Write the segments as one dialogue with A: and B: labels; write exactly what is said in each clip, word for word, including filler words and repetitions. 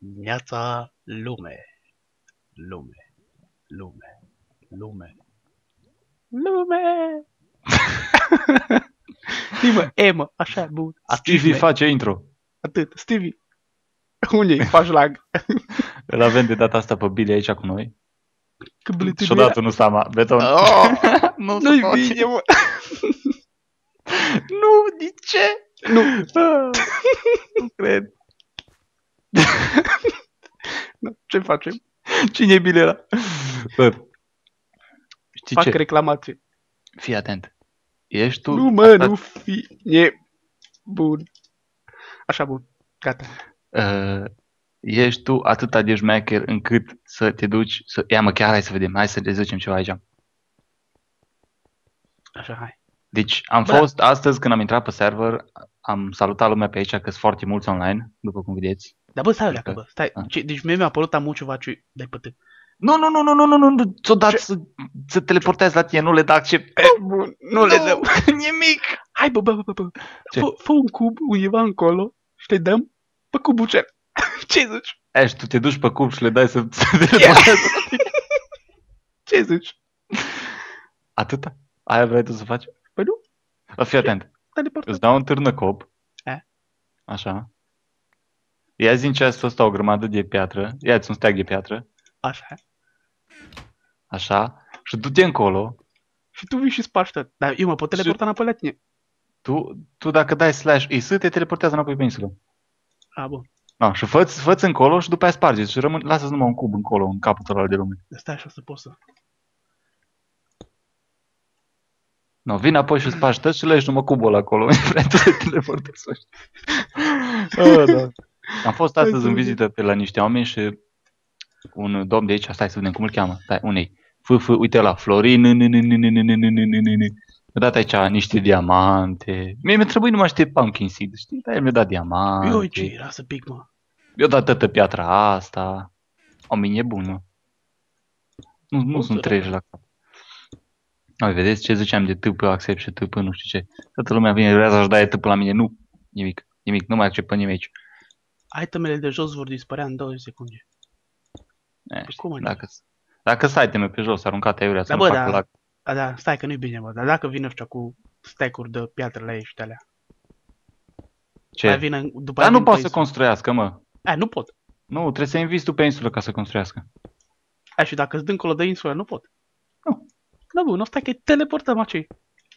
A: Neața lume, lume, lume, lume, lume. Zi mă, e mă, așa, bun.
B: Stevie face intro.
A: Atât, Stevie. Unde-i? Faci lag.
B: Îl avem de data asta pe Billy aici cu noi.
A: Că Billy
B: Și odată nu seama, beton.
A: Oh,
B: nu
A: nu-i
B: se poate.
A: bine, mă.
B: Nu, de ce?
A: Nu.
B: Nu cred.
A: Nu, ce facem?
B: Cine e Billy ăla? Bă, știi
A: Fac
B: ce?
A: reclamație.
B: Fii atent. Ești tu...
A: Nu, mă,
B: asta-
A: nu fi... E bun. Așa, bun. Gata.
B: Uh, ești tu atâta de șmecher încât să te duci să... Ia mă, chiar hai să vedem. Hai să le zicem ceva aici.
A: Așa, hai.
B: Deci am
A: Bă.
B: fost astăzi când am intrat pe server, am salutat lumea pe aici că sunt foarte mulți online, după cum vedeți.
A: Dar bă, stai, leacă, bă, stai.
B: Ah.
A: Ce, deci mie mi-a apărut amu ceva ce... Dai pe tâi.
B: Nu, nu, nu, nu, nu, nu, nu, nu, ți-o dat
A: Ce?
B: să, să teleportezi la tine, nu le da accept.
A: E, bun, nu le dăm.
B: Nimic.
A: Hai, bă, bă, bă, bă.
B: Ce?
A: Fă, fă un cub undeva încolo și te dăm pe cubul cel. Ce zici?
B: E, și tu te duci pe cub și le dai să, să teleportezi.
A: Ce zici?
B: Atâta? Aia vrei tu să faci?
A: Păi nu?
B: Fii atent.
A: Teleportăm.
B: Îți dau un târnăcop.
A: E?
B: Așa. Ia-zi din chestul ăsta o grămadă de piatră. Ia-ți un steag de piatră.
A: Așa.
B: Așa. Și du-te încolo.
A: Și tu vii și spargi tot. Dar eu mă pot teleporta înapoi la tine.
B: Tu, tu dacă dai slash I S, te teleportează înapoi pe insulă.
A: A, bun.
B: No, și fă-ți, fă-ți încolo și după aia spargeți și rămân, lasă-ți numai un cub încolo, în capul ăla de lume.
A: Stai așa să pot să...
B: No, vin apoi și spargi tăți și legi numai cubul ăla acolo. Vrei tu să te teleportezi. Oh, da. Am fost astăzi
A: Hai să
B: în
A: vedem.
B: vizită pe la niște oameni și un domn de aici, stai să vedem cum îl cheamă. Stai, unei. F, F, uite la Florin. Mi-a dat aici niște diamante. Mie mi-a trebuit numai niște pumpkin seed, știi? Dar el mi-a dat diamante.
A: Eu ce era să pic, mă.
B: Mi-a dat toată piatra asta. O mine e bun, mă. Nu, nu
A: O
B: sunt
A: să
B: treji la cap. Ai, vedeți ce ziceam de tâpă, accept și tâpă, nu știu ce. Toată lumea vine, vrea să-și dai tâpă la mine. Nu, nimic, nimic, nu mai accept pe nimeni aici.
A: Itemele de jos vor dispărea în douăzeci secunde.
B: E, știi,
A: cum adică?
B: dacă, dacă sunt iteme pe jos, aruncate aiurea, să
A: Da,
B: nu
A: bă,
B: facă
A: da.
B: lag.
A: A, da, stai că nu-i bine, mă. Dar dacă vine ăștia cu stack-uri de piatră la ei și de alea.
B: Ce?
A: Mai vine, după
B: Dar
A: aia
B: nu
A: vin
B: poate
A: pe
B: să construiască, mă.
A: insulă. A, nu pot.
B: Nu, trebuie să invizi tu pe insulă ca să construiască.
A: A, și dacă sunt dincolo de insulă, nu pot.
B: Nu.
A: Da, bun, nu stai că teleportăm acei.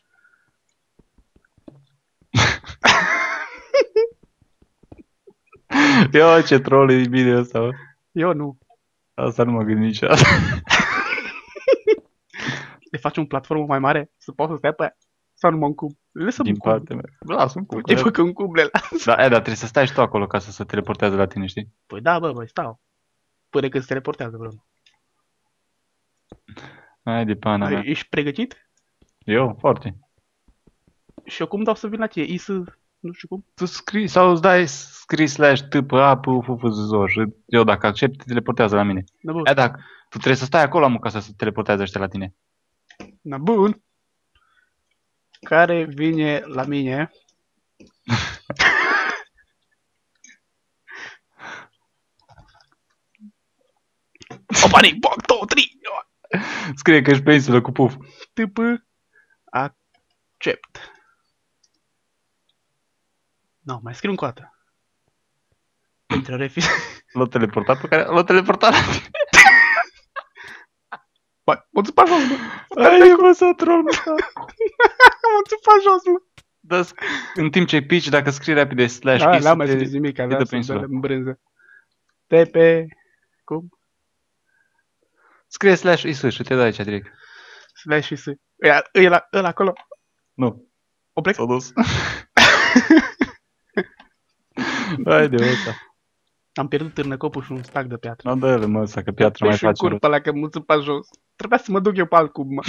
B: Ia, ce troll e bine ăsta, mă.
A: Eu nu.
B: Asta nu mă gândi niciodată.
A: Le faci un platformă mai mare să poți să stai pe aia. Sau numai un cub. Lăsăm
B: Din
A: un cub.
B: partea mea. Lasă un cub.
A: Uite, bă, că un cub le las.
B: Da, e, dar trebuie să stai și tu acolo ca să se teleportează la tine, știi?
A: Păi da, bă, băi, stau. Până când se teleportează, bro.
B: Hai de pana mea.
A: Ești pregătit?
B: Eu, foarte.
A: Și eu cum dau să vin la tine? I să... Nu știu cum.
B: Tu scrii sau îți dai scrii slash tâpă a, p, f, f, z, z, și eu dacă accept, te teleportează la mine.
A: Da, bun.
B: E, dacă tu trebuie să stai acolo, mă, ca să se teleportează ăștia la tine.
A: Da, bun. Care vine la mine? Opa, nici, boc, două, trei.
B: Scrie că ești pe insulă cu puf.
A: Tâpă. Accept. Nu, mai scriu încă o dată. Intră refi.
B: L-a teleportat pe care... L-a teleportat la tine.
A: Bă, mă țupa jos, mă.
B: Ai, mă, să troll, mă.
A: Mă țupa jos, mă.
B: Dar sc- în timp ce pici, dacă scrii repede slash
A: Da,
B: is,
A: n-am mai
B: te-
A: scris nimic,
B: te
A: avea
B: dă
A: să
B: pe insulă.
A: dă în brânză. Te pe... Cum?
B: Scrie slash is și te dă aici direct.
A: Slash și să... Ăla, ăla, ăla acolo.
B: Nu,
A: O plec?
B: s-a dus. Hai de ăsta.
A: Am pierdut târnăcopul și un stack de piatră.
B: Nu dă-le, mă, să că piatra mai
A: Păi și în
B: face rost.
A: curpa ăla că mă țupa jos. Trebuia să mă duc eu pe alt cub, mă.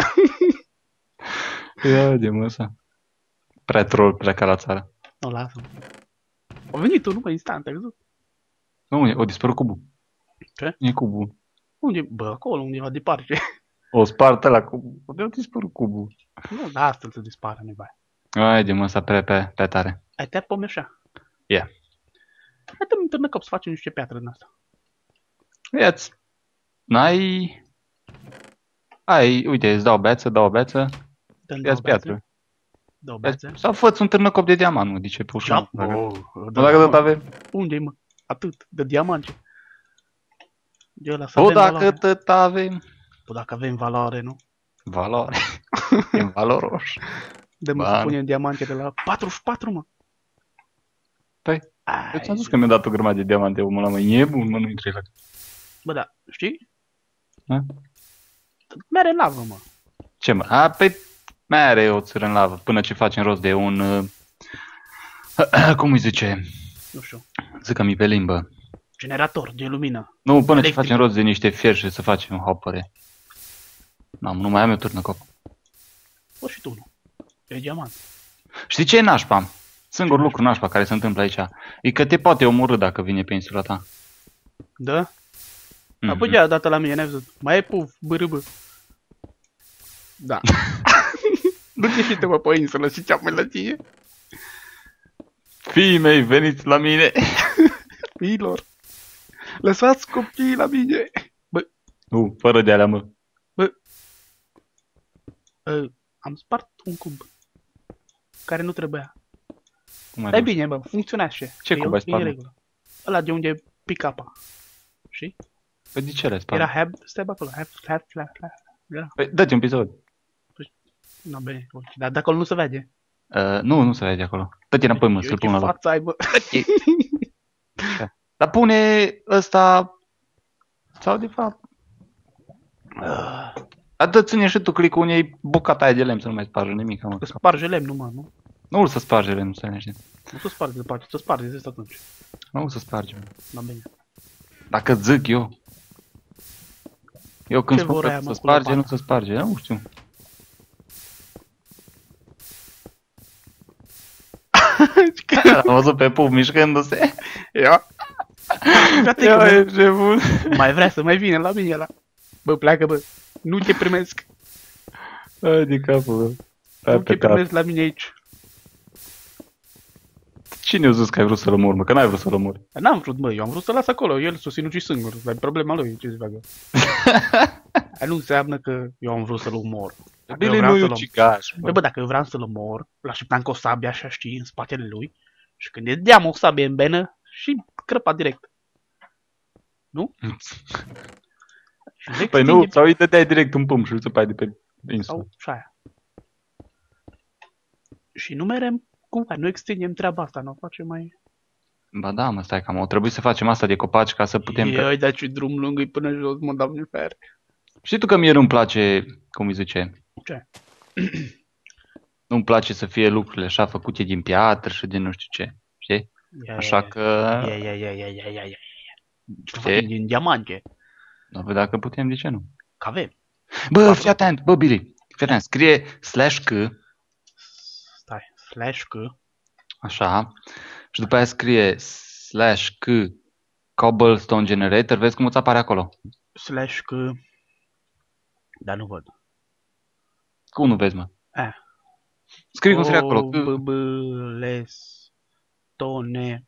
B: Ia de mă, să. Prea troll, pleca la țară.
A: Nu, lasă-mă. A venit tu, nu, mă, instant, ai văzut?
B: Nu, e- o dispărut cubul.
A: Ce?
B: E cubul.
A: Unde? Bă, acolo, undeva departe.
B: O spart la cubul. Unde a dispărut cubul?
A: Nu, da, asta să dispară, nu-i bai.
B: Hai de mă, să prea pe, pe tare.
A: Ai te pomi așa.
B: Ia.
A: Hai dă-mi târnăcop să facem niște piatră din asta.
B: Ia-ți. N-ai... Ai, uite, îți dau o beță, dau o beță.
A: Dă-mi două
B: Ia-ți
A: bețe.
B: piatră.
A: Două
B: Ia-ți...
A: bețe.
B: Sau fă-ți un târnăcop de diamant, mă, de ce pe ușor.
A: Ceap.
B: Dacă,
A: Oh,
B: mă,
A: da,
B: dacă tot
A: mă.
B: avem.
A: Unde-i, mă? Atât. De diamante. De ăla să
B: O,
A: avem
B: dacă
A: valoare.
B: tot avem.
A: Păi dacă avem valoare, nu?
B: Valoare. E valoros.
A: Dă-mă să
B: Bani.
A: punem diamante de la patruzeci și patru, mă.
B: Păi,
A: Ai,
B: eu ți-am spus că mi-a dat o grămadă de diamante, omul ăla, mă, e bun, mă, nu-i trebuie.
A: Bă, da, știi?
B: Ha?
A: Mere în lavă, mă.
B: Ce, mă? A, păi, mai are o țără în lavă, până ce facem rost de un... Uh, cum îi zice?
A: Nu știu.
B: Zică-mi pe limbă.
A: Generator de lumină.
B: Nu, până
A: Electric.
B: ce facem rost de niște fier și să facem hopere. Nu, nu mai am eu târnăcop.
A: O, și tu, nu. E diamant.
B: Știi ce e nașpa? Singur lucru nașpa care se întâmplă aici. E că te poate omorâ dacă vine pe insula ta.
A: Da?
B: Mhm.
A: Apoi ia dată la mine, n-ai văzut. Mai e puf, bârâbă. Da. Du-te și te, mă, pe insulă și ce-am la tine.
B: Fiii mei, veniți la mine!
A: Fiilor. Lăsați copiii la mine. Bă,
B: Nu, fără de alea, mă.
A: bă. Uh, am spart un cub. Care nu trebuia.
B: Cum ai
A: Dar e
B: reușit?
A: bine, bă, funcționează.
B: Ce
A: E
B: cub
A: o-
B: ai
A: e
B: spart,
A: în
B: mă?
A: regulă. Ăla de unde pick up-a. Știi?
B: Păi de ce le
A: Era
B: spart?
A: have, stai bă acolo, have, have, have, have. Era.
B: Păi dă-te un episod.
A: No, bine, ok. Dar de acolo nu se vede.
B: Uh, nu, nu se vede acolo. Dă-te înapoi, mă, să-l
A: Eu
B: pun
A: ce
B: la loc.
A: față ai, bă.
B: Dar pune ăsta... Sau de fapt...
A: Ah,
B: Dar dă ține și tu click-ul unei bucata aia de lemn să nu mai spargă nimic, mă.
A: Că sparge lemnul, mă, nu?
B: Nu-l să sparge lemn, să ne
A: Nu se sparge de parte, se sparge de asta atunci.
B: Nu să sparge. mă.
A: Da, bine.
B: Dacă zic eu. Eu când
A: Ce
B: spun
A: vor
B: că
A: aia, mă,
B: să
A: cu
B: sparge, nu
A: lopata?
B: se sparge. Nu știu. Am văzut pe pub mișcându-se.
A: Ia. Gata,
B: Ia,
A: că
B: e ce bun.
A: mai vrea să mai vină la mine ăla. Bă, pleacă, bă. Nu te primesc.
B: Hai de capul, bă. Hai
A: Nu
B: pe
A: te
B: cap.
A: primesc la mine aici.
B: Cine a zis că ai vrut să-l omori, mă? Că n-ai vrut să-l omori.
A: N-am vrut, bă, eu am vrut să las acolo. El s-o sinuci singur. Dar e problema lui, ce să facă. Aia nu înseamnă că eu am vrut să-l omor. Dacă eu
B: Bine,
A: vreau
B: nu e
A: să-l
B: un
A: om-
B: cigaș,
A: Bă,
B: bă.
A: bă, dacă eu vreau să-l omor, l-așteptam cu o sabie așa, știi, în spatele lui. Și când îi deam o sabie în benă, și crăpa direct. Nu? Și le
B: Păi nu,
A: extinde-
B: sau îi dădeai direct un pumn și îl țăpai de pe insulă.
A: Sau și aia. Și nu merem cu nu extindem treaba asta, nu o facem mai...
B: Ba da, mă, stai că o trebuie să facem asta de copaci ca să putem...
A: Ioi, dar ce drum lung e până jos, mă dau în fer.
B: Știi tu că mie nu-mi place, cum îi zice,
A: Ce?
B: nu-mi place să fie lucrurile așa făcute din piatră și din nu știu ce, știi?
A: Ia,
B: Așa că...
A: Ia, ia, ia, ia, ia, ia, ia. Ce
B: Știi?
A: facem din diamante?
B: Nu văd dacă putem, de ce nu?
A: Că avem.
B: Bă, fii atent, bă, Billy, fii atent, scrie slash c,
A: Stai, slash că...
B: așa, și după aia scrie slash c cobblestone generator, vezi cum îți apare acolo?
A: Slash că... Dar nu văd.
B: Cum nu vezi, mă?
A: Eh.
B: Scrie cum scrie acolo. C.
A: Cobblestone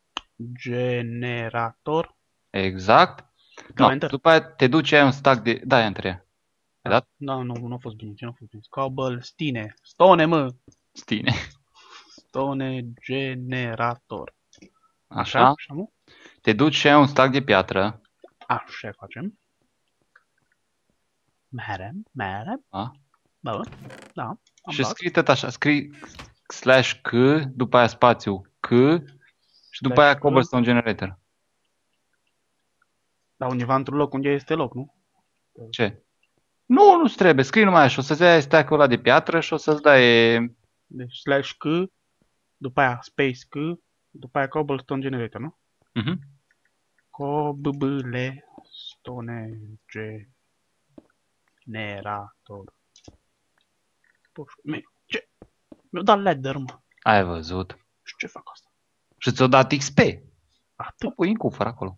A: generator.
B: Exact.
A: Da,
B: No,
A: enter.
B: după aia te duci, ai un stack de... Da, enter ea. Ai dat?
A: Nu, nu, nu a fost bine, ce nu a fost bine. Cobblestone. Stone, mă.
B: Stine.
A: Stone generator. Așa?
B: Așa.
A: Așa, mă?
B: Te duci și ai un stack de piatră.
A: Așa facem. Merem, merem.
B: Da?
A: Bă, da. Am
B: Și
A: luat.
B: scrii tot așa, scrii slash c, după aia spațiu c și după
A: Slash
B: aia
A: C.
B: cobblestone generator.
A: Dar undeva într-un loc unde este loc, nu?
B: Ce? Nu, nu-ți trebuie, scrii numai așa, o să-ți dai stack-ul ăla de piatră și o să-ți dai...
A: Deci slash C, după aia space C, după aia cobblestone generator, nu?
B: Uh-huh.
A: Cobble stone generator. Puș, mi- ce? Mi-a dat ladder, mă.
B: Ai văzut.
A: Și ce fac asta?
B: Și ți-o dat X P.
A: Atât.
B: O pui în cufăr acolo.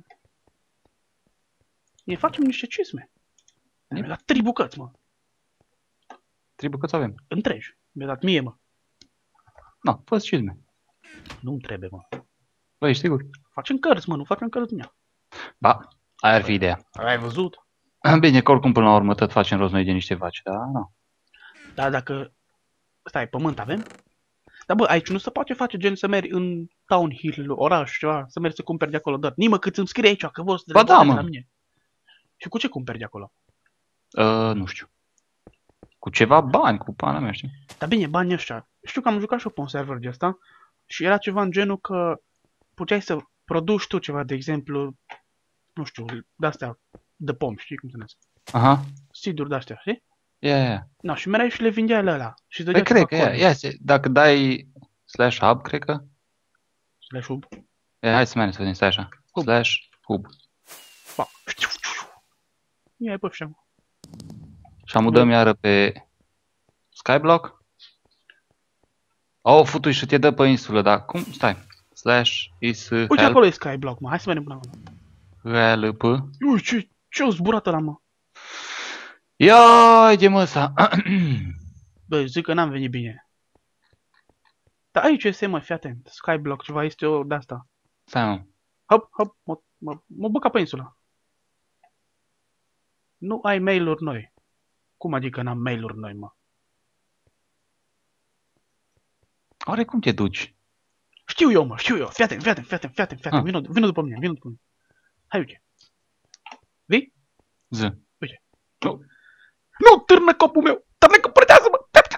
A: Ne facem niște cizme. Mi-a dat trei bucăți, mă.
B: Trebuie că avem.
A: Întregi. Mi-a dat mie, mă.
B: Nu, fă cizme.
A: Nu-mi trebuie, mă.
B: Băi, ești sigur?
A: Facem cărți, mă, nu facem cărți din ea.
B: Ba, aia ar fi ideea.
A: Ai văzut?
B: Bine, că oricum până la urmă tot facem rost noi de niște vaci, da? Nu.
A: Dar dacă... Stai, pământ avem? Dar bă, aici nu se poate face gen să mergi în town hill, oraș, ceva, să mergi să cumperi de acolo, dar nimă cât îmi scrie aici că vor să
B: Ba da, mă.
A: la mine. Și cu ce cumperi de acolo?
B: Uh, nu știu. Cu ceva bani, cu pana mea, știi?
A: Dar bine, banii ăștia. Știu că am jucat și eu pe un server de ăsta și era ceva în genul că puteai să produci tu ceva, de exemplu, nu știu, de-astea, de pom, știi cum se numesc?
B: Aha.
A: Seed-uri de-astea, știi?
B: Ia, yeah, yeah.
A: No, și mereai și le vindeai la ăla. Și
B: Păi cred că, ia, ia, dacă dai slash hub, cred că.
A: Slash hub.
B: Ia, hai să mergem să vedem, stai așa.
A: Hub.
B: Slash hub.
A: Pa. Ia-i pe ăștia.
B: Și amudăm iară pe Skyblock. Oh, futui și te dă pe insulă, dar cum? Stai. Slash is help.
A: Uite, acolo e Skyblock, mă. Hai să mergem până acolo.
B: Help.
A: Ui, ce, ce-o zburat ăla, mă?
B: Ia, de mă sa.
A: Bă, zic că n-am venit bine. Dar aici este, mă, fii atent. Skyblock, ceva, este o de-asta.
B: Stai, mă.
A: Hop, hop, mă, mă, mă băga pe insulă. Nu ai mail-uri noi. Cum adică n-am mail-uri noi, mă?
B: Oare cum te duci?
A: Știu eu, mă, știu eu. Fii atent, fii atent, fii atent, fii atent, fii atent.
B: Ah.
A: Vino, vino după mine, vino după mine. Hai, uite. Vii?
B: Zi.
A: Uite. Nu, nu, târnă copul meu. Târnă căpăretează-mă.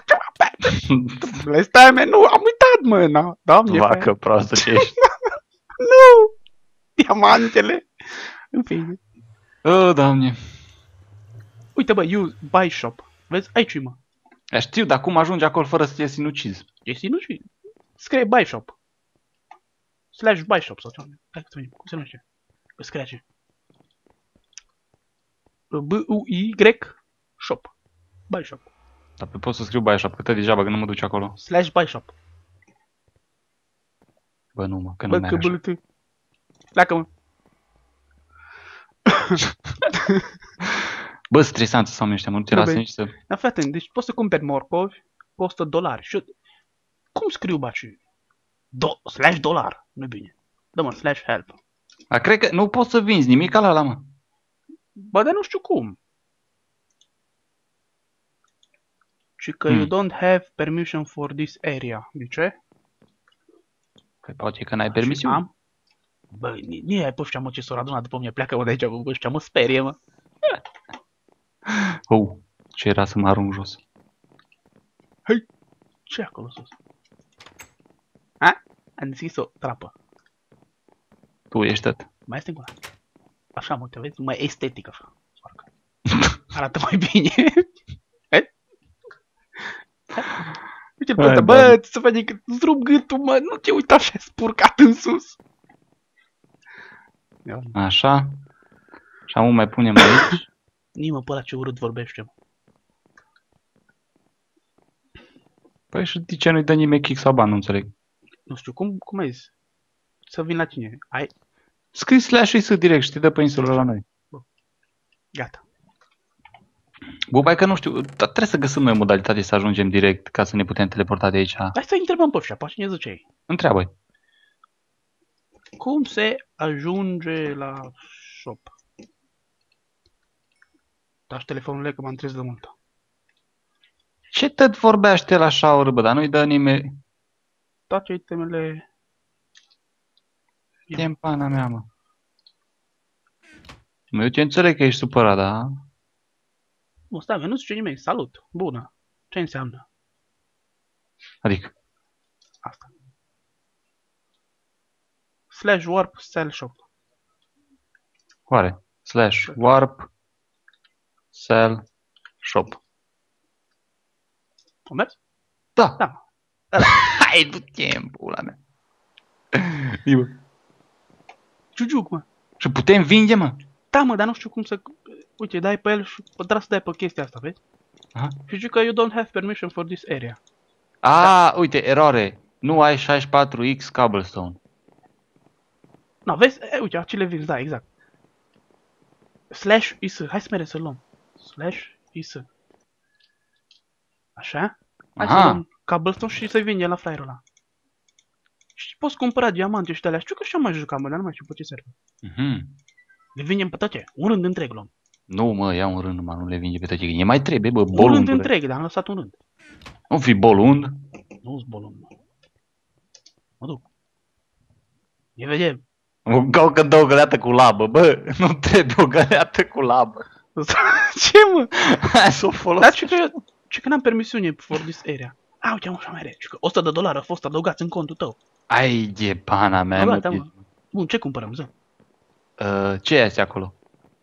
A: Le stai, mea, nu, am uitat, mă, na. Doamne,
B: Vacă proastă ce ești.
A: nu! Diamantele! În fine.
B: O, Doamne.
A: Uite, bă, use buy shop. Vezi? Aici, mă.
B: Ja, știu, dar cum ajungi acolo fără să te sinucizi?
A: Ești nu știu. Scrie buy shop. Slash buy shop sau ceva. Hai să vedem. Cum se numește? Îți scrie aici. B U I Y shop. Buy shop.
B: Dar pe pot să scriu bai așa, că tot degeaba că nu mă duci acolo.
A: Slash buy shop.
B: Bă, nu mă, că nu
A: Bă,
B: merg
A: că
B: așa.
A: bălute. Pleacă-mă.
B: Bă, stresanță să oamenii ăștia, mă, nu te
A: Bă,
B: lasă
A: băi.
B: nici să...
A: Dar fii atent, deci poți să cumperi morcovi pe o sută dolari. Și eu... Cum scriu baci? Do slash dolar. Nu-i bine. Dă-mă, slash help.
B: A, cred că nu poți să vinzi nimic ala, mă.
A: Bă, dar nu știu cum. Și că
B: Hmm.
A: you don't have permission for this area. De ce?
B: Că poate că n-ai permisiune.
A: Am? Bă, nici ai pe ăștia, mă, ce s-au adunat după mine. Pleacă-mă de aici, bă, ăștia mă sperie, mă.
B: Oh, ce era să mă arunc jos.
A: Ce e acolo sus? A? Am deschis o trapă.
B: Tu ești tot.
A: Mai este încă una. Așa, mă, te vezi? Mai estetic, așa. Parcă. Arată mai bine. Hai? Uite-l pe
B: Hai,
A: ăsta,
B: Doamne.
A: bă, să vede că îți rup gâtul, mă, nu te uita așa spurcat în sus. Ia,
B: Așa. Și acum mai punem aici.
A: nimă pe ăla ce urât vorbește, mă.
B: Păi și de ce nu-i dă nimeni kick sau ban, nu înțeleg.
A: Nu știu, cum, cum ai zis? Să vin la tine. Ai,
B: Scrii slash și să direct și te dă pe insulă la noi.
A: gata.
B: Bă, bai că nu știu, dar trebuie să găsim noi o modalitate să ajungem direct ca să ne putem teleporta de aici.
A: Hai să întrebăm pe ăștia, poate ne zice ei.
B: Întreabă-i.
A: Cum se ajunge la shop? Dași telefonul că m-am trezit de mult.
B: Ce tot vorbește la așa oră, bă, dar nu-i dă nimeni.
A: Toate itemele...
B: E în pana mea, mă. Mă, eu te înțeleg că ești supărat, da?
A: Nu, stai, mă, nu zice nimeni. Salut, bună. Ce înseamnă
B: Adică,
A: asta? Slash warp sell shop.
B: oare? Slash warp sell shop.
A: O mers?
B: Da.
A: Da, mă.
B: Hai, du-te în pula mea. Bă.
A: Ciuciuc, mă.
B: Și putem vinde, mă?
A: Da, mă, dar nu știu cum să... Uite, dai pe el și trebuie să dai pe chestia asta, vezi?
B: Aha.
A: Și zice că you don't have permission for this area.
B: A, uite, eroare. Nu ai șaizeci și patru X cobblestone.
A: Na, vezi? E, uite, acele vinzi, da, exact. Slash is. Hai să mergem să luăm. Slash is. Așa? Hai
B: Aha.
A: să luăm cobblestone și să-i vindem la fraierul ăla. Și poți cumpăra diamante și de alea. Știu că și-am mai jucat, mă, dar nu mai știu pe ce server.
B: Mhm.
A: Le vindem pe toate. Un rând întreg luăm.
B: Nu, mă, ia un rând, mă, nu le vinge pe toate. Ne mai trebuie, bă,
A: Un rând
B: bolundule.
A: întreg, dar am lăsat un rând.
B: Nu fi bolund.
A: Nu-s bolund, mă. Mă duc. Ne vedem.
B: O caucă două găleată cu labă, bă. Nu trebuie o găleată cu labă.
A: Ce, mă?
B: Hai să o
A: Dar
B: folosesc.
A: ce că, ce că n-am permisiune for this area. A, uite, am așa mai re. Și că o sută de dolari au fost adăugați în contul tău.
B: Ai de pana mea,
A: Bă,
B: mă.
A: gata, mă. Bun, ce cumpărăm, zi?
B: Uh, ce e asta acolo?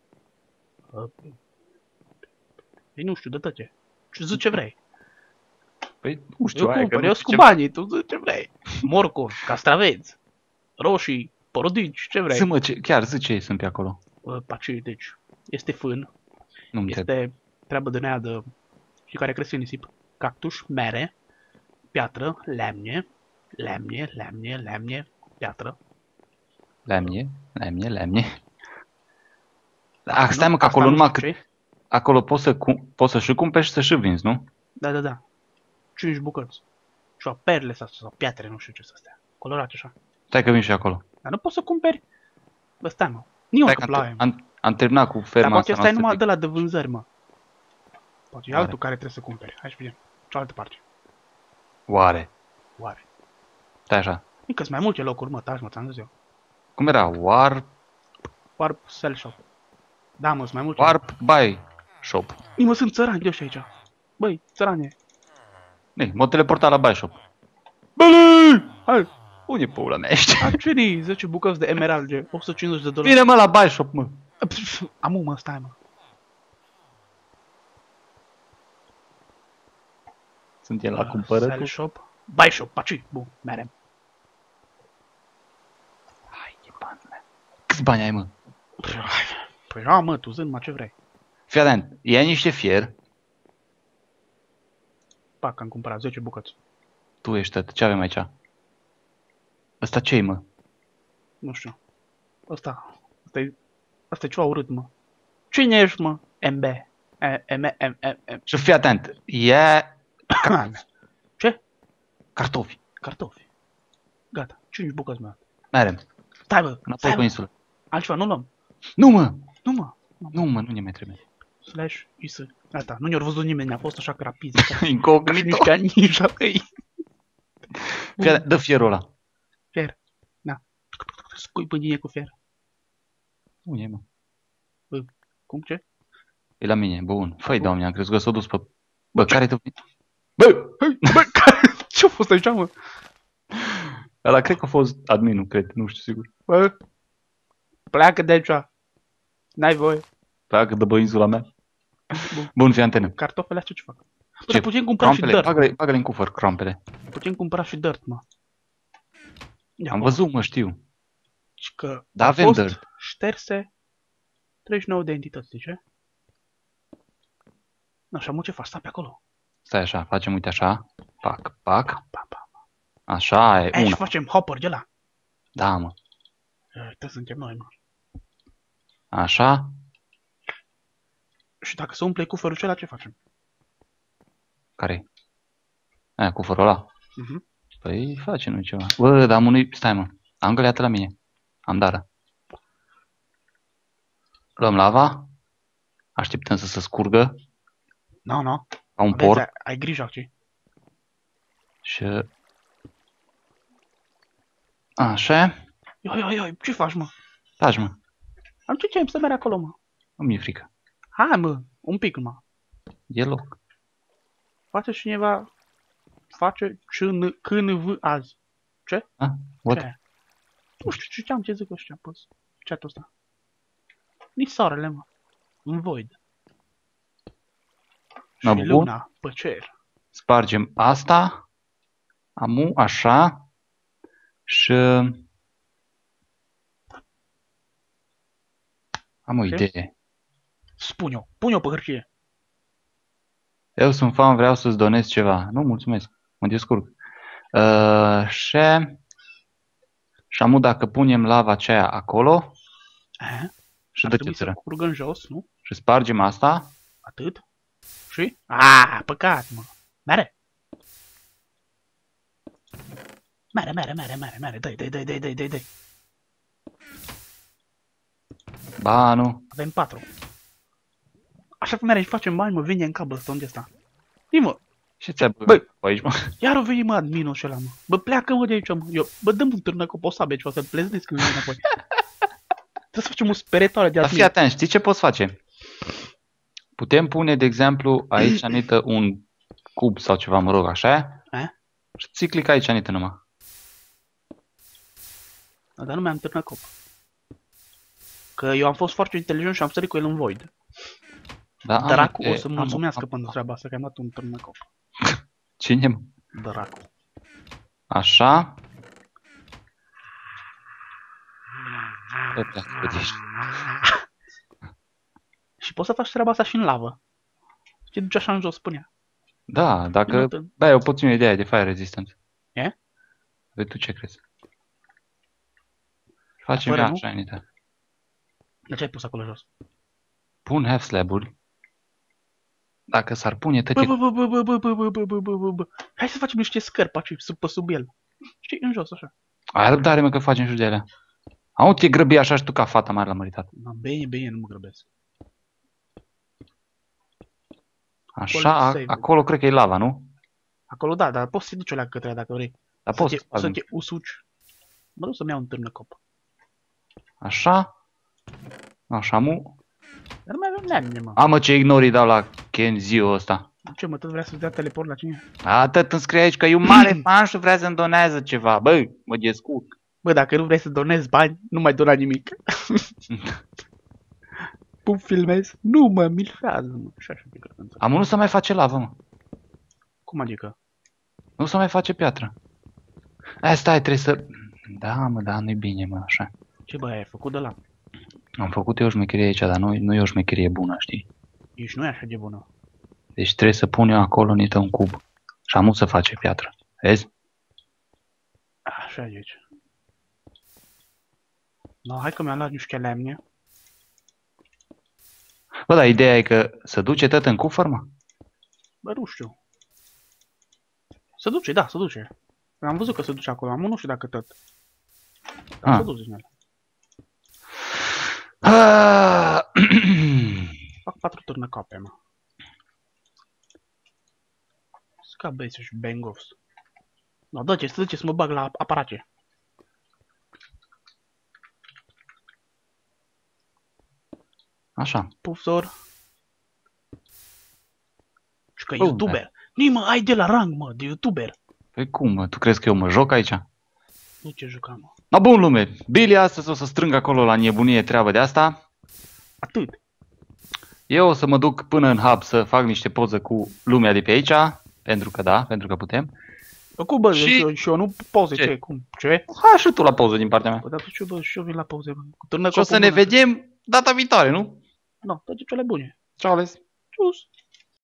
A: Ei, nu știu, de tăce. Și zi ce vrei.
B: Păi, nu știu,
A: Eu
B: aia că
A: cumpăr,
B: nu
A: eu
B: știu
A: cu
B: ce-
A: banii, tu zi ce vrei. Morcovi, castraveți, roșii, porodici, ce vrei.
B: Zi, mă, ce, chiar zi ce sunt pe acolo.
A: Bă, paci, deci, este fân,
B: Nu-mi trebuie.
A: este treabă de nea de și care cresc în nisip. Cactus, mere, piatră, lemne, lemne, lemne, lemne, piatră.
B: Lemne, lemne, lemne. Ah,
A: Nu,
B: stai mă, că
A: asta
B: acolo
A: nu
B: numai
A: știu
B: că
A: ce-i.
B: acolo poți să, cum, poți să și cumperi și să și vinzi, nu?
A: Da, da, da. cinci bucăți. Și o perle sau, sau piatre, nu știu ce să stea. Colorate așa.
B: Stai că vin și acolo.
A: Dar nu poți să cumperi. Bă, stai, mă. Nu
B: Stai
A: că
B: că am,
A: plaie, mă.
B: am, am terminat cu
A: Dar
B: ferma
A: poate
B: asta
A: stai
B: noastră.
A: numai de la de vânzări, mă. Poate e
B: Oare?
A: altul care trebuie să cumperi. Hai să vedem. Cealaltă parte.
B: Oare?
A: Oare.
B: Stai așa.
A: E că sunt mai multe locuri, mă, taci, mă, ți-am zis eu.
B: Cum era? Warp,
A: Warp Sell Shop. Da, mă, sunt mai multe.
B: Warp Buy Shop.
A: Ei, mă, sunt țărani de ăștia aici. Băi, țărane.
B: Ne, m-a teleportat la Buy Shop. Băi!
A: Hai,
B: Unde pula mea ești?
A: aceri zece bucăți de emeralde, o sută cincizeci de dolari.
B: Vine mă la Buy Shop, mă.
A: Pf, Amu, mă, stai, mă.
B: Sunt el la
A: Sell
B: cumpărătul.
A: Shop. Buy Shop, paci. Bun, merem.
B: Hai, e bani mea. Câți bani ai, mă?
A: Păi, da, mă, tu zi numai ce vrei.
B: Fii atent, ia niște fier.
A: Pac, am cumpărat zece bucăți.
B: Tu ești tăt, ce avem aici? Ăsta ce-i, mă?
A: Nu știu. Ăsta, ăsta e, ăsta e ceva urât, mă. Cine ești, mă? M B. E, M, M, M, M.
B: Și fii atent, ia
A: Ce?
B: cartofi.
A: Cartofi. Gata, cinci bucăți, mă.
B: Merem,
A: Stai, bă,
B: înapoi
A: stai,
B: pe
A: mă.
B: insulă.
A: Altceva nu luăm.
B: Nu, mă!
A: Nu, mă.
B: Nu, mă, nu ne mai trebuie.
A: Slash, is. Gata, nu ne-a văzut nimeni, a fost așa că rapid. Ca
B: Incognito.
A: niște ninja, îi.
B: Fii atent, dă fierul ăla.
A: Fier. Da. Scui pâine cu fier.
B: Unde e, mă?
A: Cum, ce?
B: E la mine, bun. Făi,
A: Bun.
B: doamne, am crezut că s-a dus pe... Bă, care te... Bă!
A: Hei, bă, care? Ce-a fost aici, mă?
B: Ăla cred că a fost adminul, cred, nu știu sigur.
A: Bă, pleacă de aici. N-ai voie.
B: Pleacă de bă insula mea.
A: Bun.
B: Bun, fii antenă.
A: Cartofele astea ce fac? Bă,
B: Ce?
A: dar putem cumpăra și
B: Crampele,
A: dirt.
B: bagă-le, bagă-le în cufăr, crampele.
A: Putem cumpăra și dirt, mă. Ia,
B: Am
A: bă,
B: văzut, mă, știu.
A: și că
B: Da,
A: au
B: avem
A: fost
B: dirt.
A: șterse treizeci și nouă de entități, de ce? Așa, mă, ce faci? Stai pe acolo.
B: Stai așa, facem, uite așa. Pac, pac.
A: Pa, pa, pa.
B: Așa e,
A: Hai și
B: una.
A: facem hopper de ăla.
B: Da, mă.
A: Uite, suntem noi, mă.
B: Așa.
A: Și dacă se umple cufărul ăla, ce facem?
B: Care-i? Aia, cufărul ăla.
A: Mhm.
B: Păi, face noi ceva. Bă, dar am unui... Stai, mă. Am găleată la mine. Am dară. Luăm lava. Așteptăm să se scurgă.
A: No, no.
B: Ca un
A: Aveți,
B: porc.
A: ai, ai grijă, ce?
B: Și... Așa.
A: Ioi, ioi, ioi, ce faci, mă?
B: Taci, mă.
A: Am ce ce să merg acolo, mă?
B: Nu mi-e frică.
A: Hai, mă, un pic, mă.
B: E loc.
A: Face cineva... Face C N V azi.
B: A? What?
A: Ce? Nu știu ce am ce zic ăștia, păs. Chat-ul ăsta. Nici soarele, mă. În void. Și
B: Na, bun.
A: luna pe cer.
B: Spargem asta. Amu, așa. Și... Am o
A: Ok.
B: idee.
A: Spune-o. Pune-o pe hârtie.
B: Eu sunt fan, vreau să-ți donez ceva. Nu, mulțumesc. Mă descurc. Uh, și... Și amu, dacă punem lava aceea acolo
A: Eh?
B: și
A: Ar
B: dă
A: trebui să
B: țără.
A: curgă în jos, nu?
B: Și spargem asta.
A: Atât? Și? Ah, păcat, mă. Mere. Mere, mere, mere, mere, mere, dai, dai, dai, dai, dai, dai, dai.
B: Ba, nu.
A: Avem patru. Așa cum mergi, facem bani, mă, vine în cap ăsta, unde ăsta? Ii, mă,
B: Ce ți-a
A: Băi.
B: băgat aici, mă?
A: iar o veni, mă, adminul ăla, mă. Bă, pleacă, mă, de aici, mă. Eu, bă, dă-mi un târnă cu o sabie ceva, să-l pleznesc când vine înapoi. Trebuie să facem o speretoare de
B: Dar fii
A: admin.
B: atent, știi ce poți face? Putem pune, de exemplu, aici, Anită, un cub sau ceva, mă rog, așa?
A: Eh?
B: Și ți click aici, Anită, numai.
A: Dar nu mi-am târnă cop. Că eu am fost foarte inteligent și am sărit cu el în void.
B: Da, am,
A: Dracu
B: e,
A: o să
B: am-
A: mulțumească
B: am-
A: pentru treaba asta, că am dat un târnă cop.
B: Cine, mă?
A: Dracu.
B: Așa. Bă, pleacă pe ești.
A: Și poți să faci treaba asta și în lavă. Ce duci așa în jos, spunea.
B: Da, dacă...
A: Iată.
B: Da, eu pot ține ideea de fire resistance.
A: E?
B: Vezi tu ce crezi? Facem
A: Fără,
B: ea
A: nu?
B: așa, Anită.
A: De ce ai pus acolo jos?
B: Pun half slab-uri. Dacă s-ar pune
A: Bă,
B: tăte...
A: bă, bă, bă, bă, bă, bă, bă, bă, bă, bă, bă, bă. Hai să facem niște scărpi aici, sub, pe sub el. Știi, în jos, așa.
B: Ai răbdare, mă, că facem și de alea. Au, te grăbi așa și tu ca fata mare la măritat.
A: Da, bine, bine, nu mă grăbesc.
B: Așa,
A: Acolo
B: a-
A: save.
B: acolo cred că e lava, nu?
A: Acolo, da, dar poți să te duci alea către ea dacă vrei.
B: Dar
A: Să
B: poți
A: te,
B: să fac.
A: să te usuci. Mă duc să-mi iau un târnă cop.
B: Așa. Așa, mu.
A: Dar nu mai avem leagne, mă.
B: A, mă, ce ignorii dau la Kenziu ăsta.
A: Ce, mă, tot vrea să-ți dea teleport la cine?
B: Atât îmi scrie aici că e un mare fan și vrea să-mi donează ceva. Bă, mă descurc.
A: Bă, dacă nu vrei să donezi bani, nu mai dona nimic. Pum, filmezi? Nu, mă, milfează, mă. Și așa, adică,
B: Am nu să mai face lavă, mă.
A: cum adică?
B: Nu să mai face piatră. Aia, stai, trebuie să... Da, mă, da, nu-i bine, mă, așa.
A: Ce, bă, ai făcut de la?
B: Am făcut eu o șmecherie aici, dar nu, nu e o șmecherie bună, știi?
A: Ești nu e așa de bună.
B: Deci trebuie să pun eu acolo nită un cub. Și am să face piatră. Vezi?
A: Așa zici. No, hai că mi-am luat niște lemne.
B: Bă, dar ideea e că să duce tot în cufăr, mă?
A: Bă, nu știu. Se duce, da, se duce. Am văzut că se duce acolo, am nu știu dacă tot. Dar
B: Ah.
A: se duce din ele.
B: Ah.
A: Fac patru târnă cope, mă. Scap băi să-și bang offs. No, dă-ce, să duce să mă bag la aparace.
B: Așa.
A: Pufsor. Și că
B: Bun,
A: youtuber. Nii, mă, ai de la rang, mă, de youtuber.
B: Păi cum, mă? Tu crezi că eu mă joc aici?
A: Nu ce jucam, mă.
B: Na bun, lume. Billy astăzi o să strâng acolo la nebunie treabă de asta.
A: Atât.
B: Eu o să mă duc până în hub să fac niște poze cu lumea de pe aici. Pentru că da, pentru că putem.
A: Cum, bă,
B: Și-
A: și, eu, și eu nu poze,
B: Ce?
A: ce? Cum? Ce?
B: Hai și tu la poză din partea mea.
A: Bă, dar tu ce, bă, și eu vin la pauze, bă. Cu târnă
B: Și o să ne vedem data viitoare, nu?
A: Nu, toate cele bune.
B: Ciao, Les.
A: Cius.